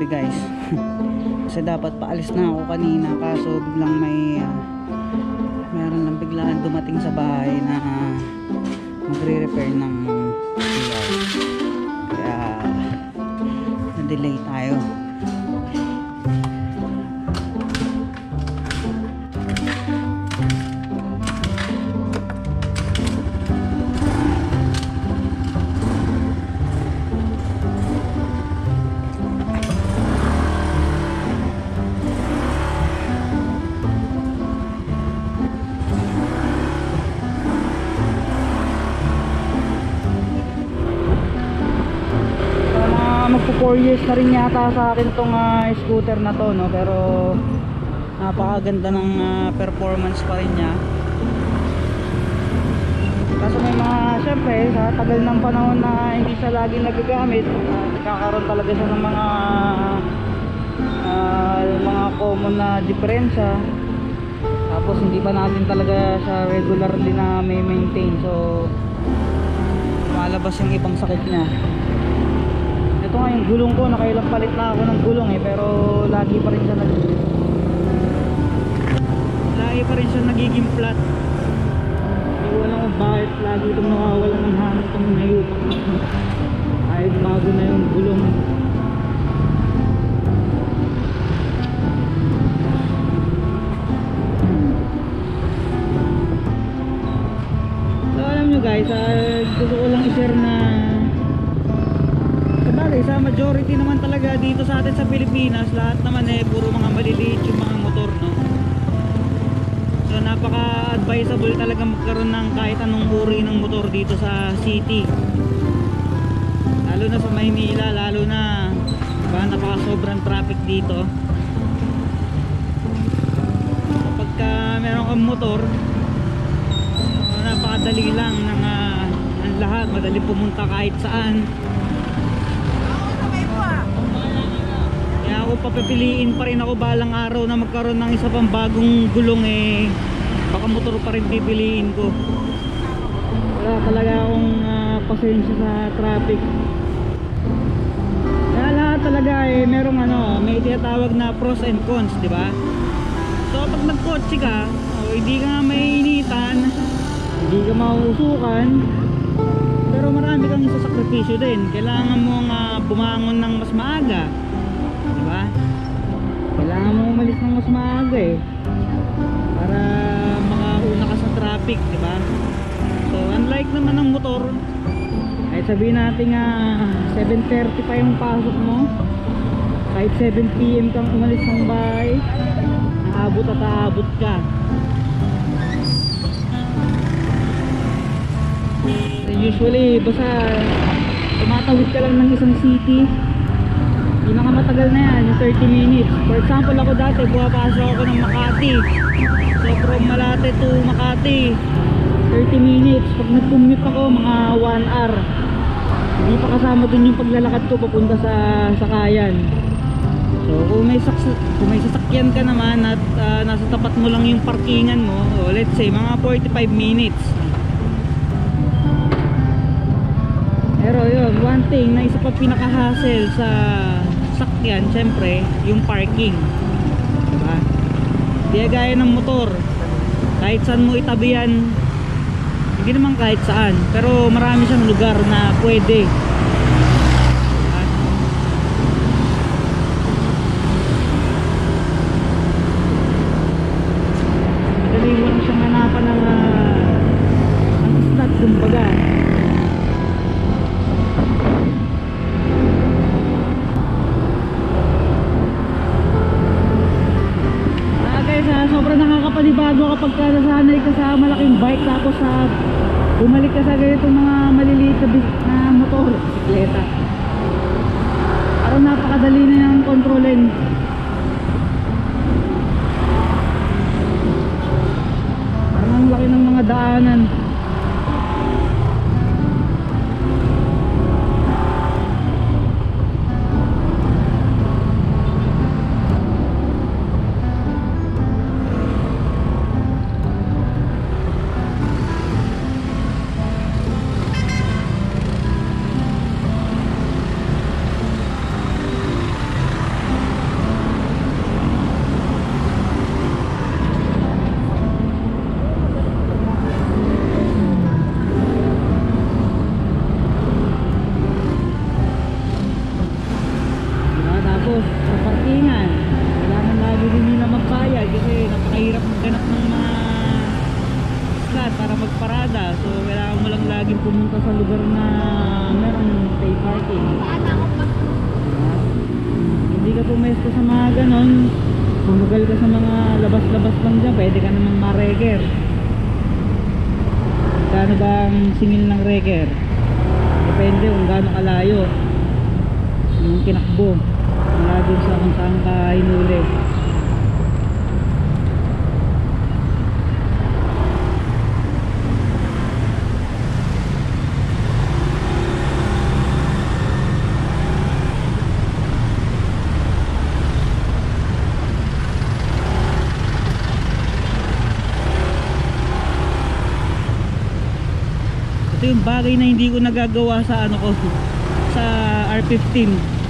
gabi guys. Kasi dapat paalis na ako kanina, kaso biglang meron lang biglaan dumating sa bahay na magre-repair ng ilaw, kaya na-delay tayo. Magpo 4 years na rin yata sa akin tong scooter na to, no? Pero napakaganda ng performance pa rin niya. Kaso may syempre sa tagal ng panahon na hindi siya laging nagagamit, nagkakaroon talaga siya ng mga common na diferensya. Tapos hindi pa natin talaga siya regularly na may maintain, so lumalabas yung ibang sakit niya. Ito nga yung gulong ko, nakailang palit na ako ng gulong pero lagi pa rin siya nagiging flat. Iwan ako bakit lagi itong nawawala ng hanap itong ngayon. Kahit bago na yung gulong. So alam nyo guys, gusto ko lang i-share na sa majority naman talaga dito sa atin sa Pilipinas, lahat naman puro mga maliliit yung mga motor, no? So napaka-advisable talaga magkaroon ng kahit anong uri ng motor dito sa city, lalo na sa Maynila, lalo na napaka-sobrang traffic dito. Kapag meron kang motor, napakadali lang ng lahat, madali pumunta kahit saan. Ako papipiliin pa rin ako balang araw na magkaroon ng isa pang bagong gulong, baka motor pa rin pipiliin ko. Wala talaga akong pasensya sa traffic. Kaya lahat talaga merong may tinatawag na pros and cons, di ba? So pag nagkotse ka, hindi ka mainitan, hindi ka mauusukan, pero marami kang sasakripisyo din. Kailangan mong bumangon ng mas maaga, diba? Kailangan mo umalis ng mas maaga para makauna ka sa traffic, diba? So unlike naman ng motor, ay sabihin natin 7:30 pa yung pasok mo, kahit 7 PM kang umalis ng bahay, naabot at aabot ka. Usually basta tumatawid ka lang ng isang city, pinakamatagal na yan yung 30 minutes. For example, ako dati pumapasok ako ng Makati, so from Malate to Makati 30 minutes. Pag nag-commute ako mga 1 hour, hindi pa kasama dun yung paglalakad ko papunta sa Sakayan. So kung may sasakyan ka naman at nasa tapat mo lang yung parkingan mo, let's say mga 45 minutes. Pero yun, one thing na isa pa pinaka-hassle sa sakyan, syempre yung parking, diba? Di gaya ng motor, kahit saan mo itabi yan, hindi naman kahit saan, pero marami siyang lugar na pwede. Madali mo lang siyang hanapan ng slot, kumbaga. Sobrang nakakapanibago kapag nasanay ka sa malaking bike, tapos bumalik ka sa ganitong mga maliliit na motor, bisikleta. Parang napakadali na yung kontrolin. Parang ang laki ng mga daanan. para magparada. So kailangan mo lang laging pumunta sa lugar na merong pay parking. Hindi ka pumesto sa mga ganon, bumugal ka sa mga labas-labas lang dyan, pwede ka namang ma-reker. Kano ba ang singil ng reker? Depende kung gaano kalayo yung tinakbo mula dun sa kung saan ka hinuli. Ito yung bagay na hindi ko nagagawa sa ano ko, sa R15,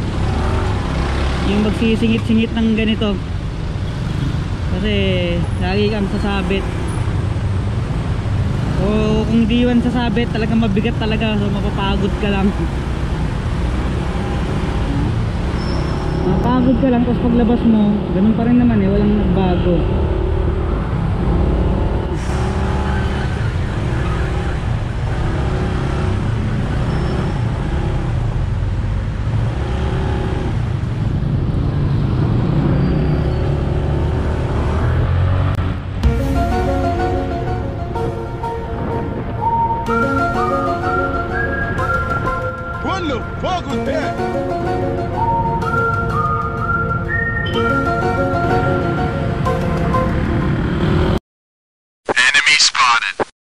yung magsisingit-singit ng ganito kasi lagi kang sasabit, o kung di man sasabit talagang mabigat talaga, so mapapagod ka lang. Mapagod ka lang, tapos paglabas mo ganun pa rin naman walang nagbago. Fuck with that. Enemy spotted.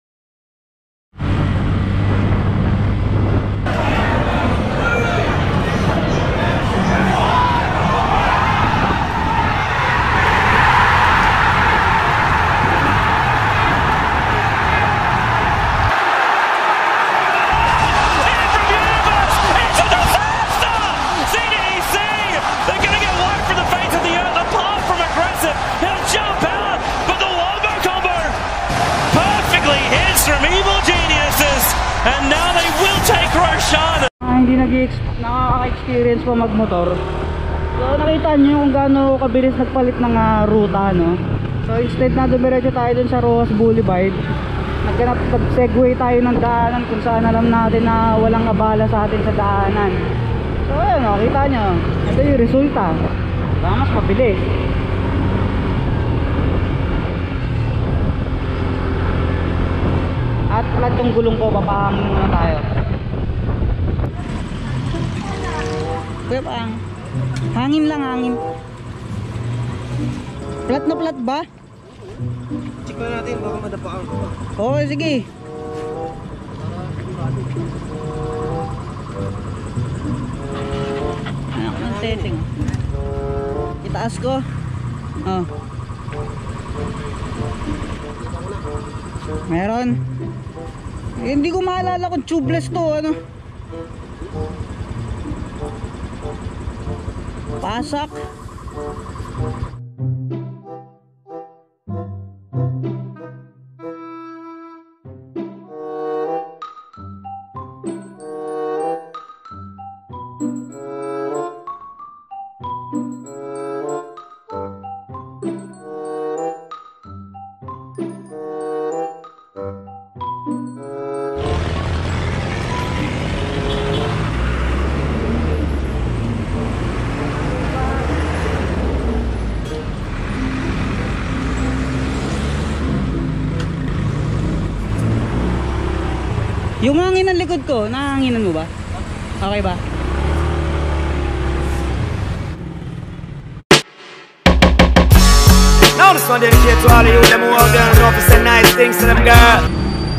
And now they will take Roshan. Hindi nakaka-experience pa magmotor. So nakita nyo kung gaano kabilis nagpalit ng ruta, no? So instead na dumiretso tayo dun sa Rojas Boulevard, nag-segway tayo ng daanan kung saan alam natin na walang abala sa atin sa daanan. So ayun, no, kita nyo, ito yung resulta. Mas mabilis. At pala itong gulong ko, papahangin muna tayo. Kuya Pang, hangin lang, hangin. Plat na plat ba? Check na natin, baka madapaan. Oo, sige. Anak ng setting. Itaas ko. Oh. Meron. Hindi ko maalala kung tubeless to, ano. Pasak. Yung hangin ng likod ko, nahanginan mo ba? Okay ba? Now this one dedicated to all of you them who out there and know to say nice things to them girl.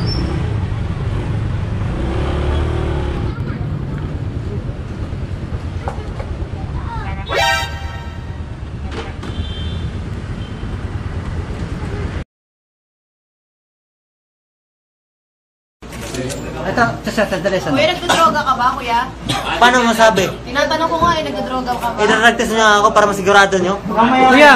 Ito, sandali. Kuya, nagdodroga ka ba, kuya? Paano masabi? Tinatanong ko nga nagdodroga ka ba? Idaragtas niyo ako para masigurado niyo? Kuya,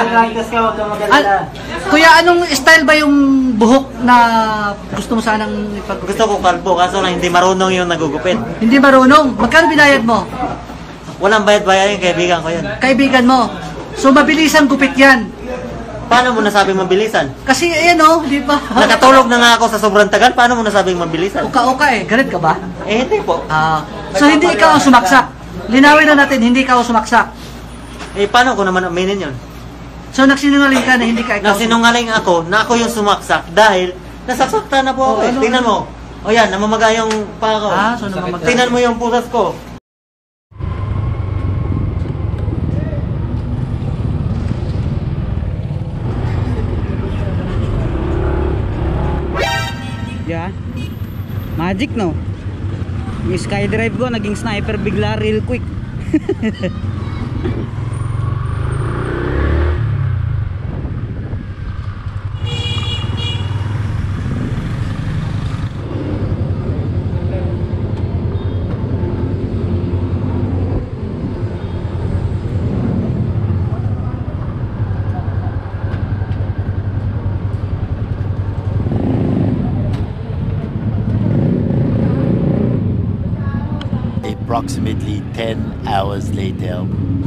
kuya, anong style ba yung buhok na gusto mo sanang ipagupit? Gusto ko kalbo, kaso lang hindi marunong yung nagugupit. Hindi marunong? Magkano binayad mo? Walang bayad-bayad yung kaibigan ko yan. Kaibigan mo. So, mabilis ang gupit yan. Paano mo nasabing mabilisan? Kasi ayan oh, di ba? Nakatulog na nga ako sa sobrang tagal, paano mo nasabing mabilisan? Uka-uka eh, galit ka ba? Eh, hindi po. So hindi ikaw ang sumaksak. Linawin na natin, hindi ikaw ang sumaksak. Eh, paano ko naman aminin yun? So nagsinungaling ka na hindi ka ikaw. Nasinungaling ako na ako yung sumaksak dahil nasasaktan na po ako. ano, Tingnan mo. O yan, namamaga yung paa ko. So namamaga. Tingnan mo yung pusas ko. Yeah. Magic no. Yung skydrive ko naging sniper bigla real quick. Approximately 10 hours later.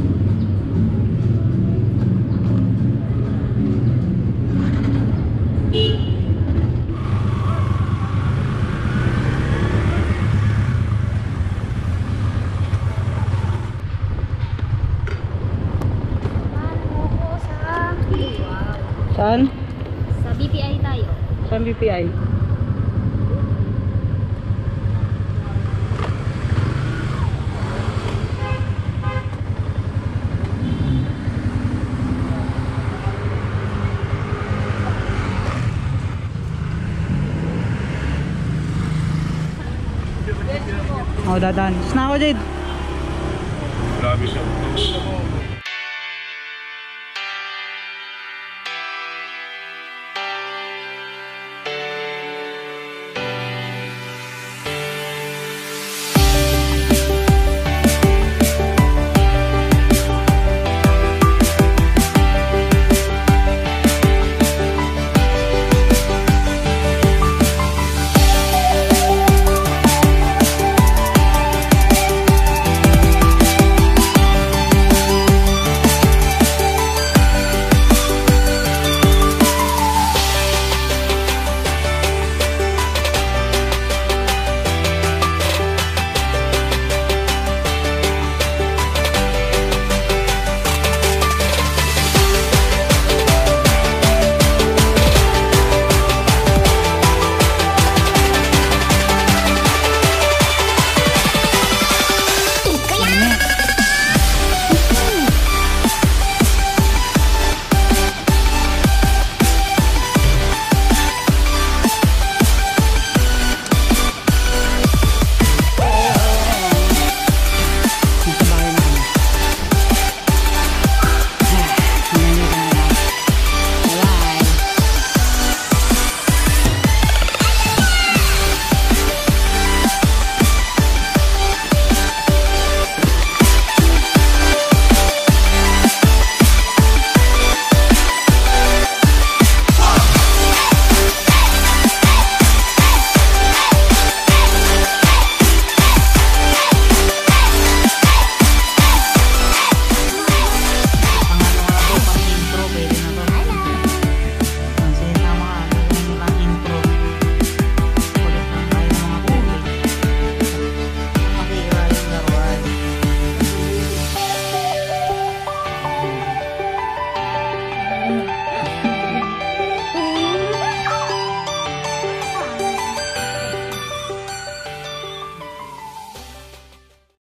Saan? Sa BPI tayo. Saan BPI? Oh, dadan. Snack ako, Jade. Grabe siya.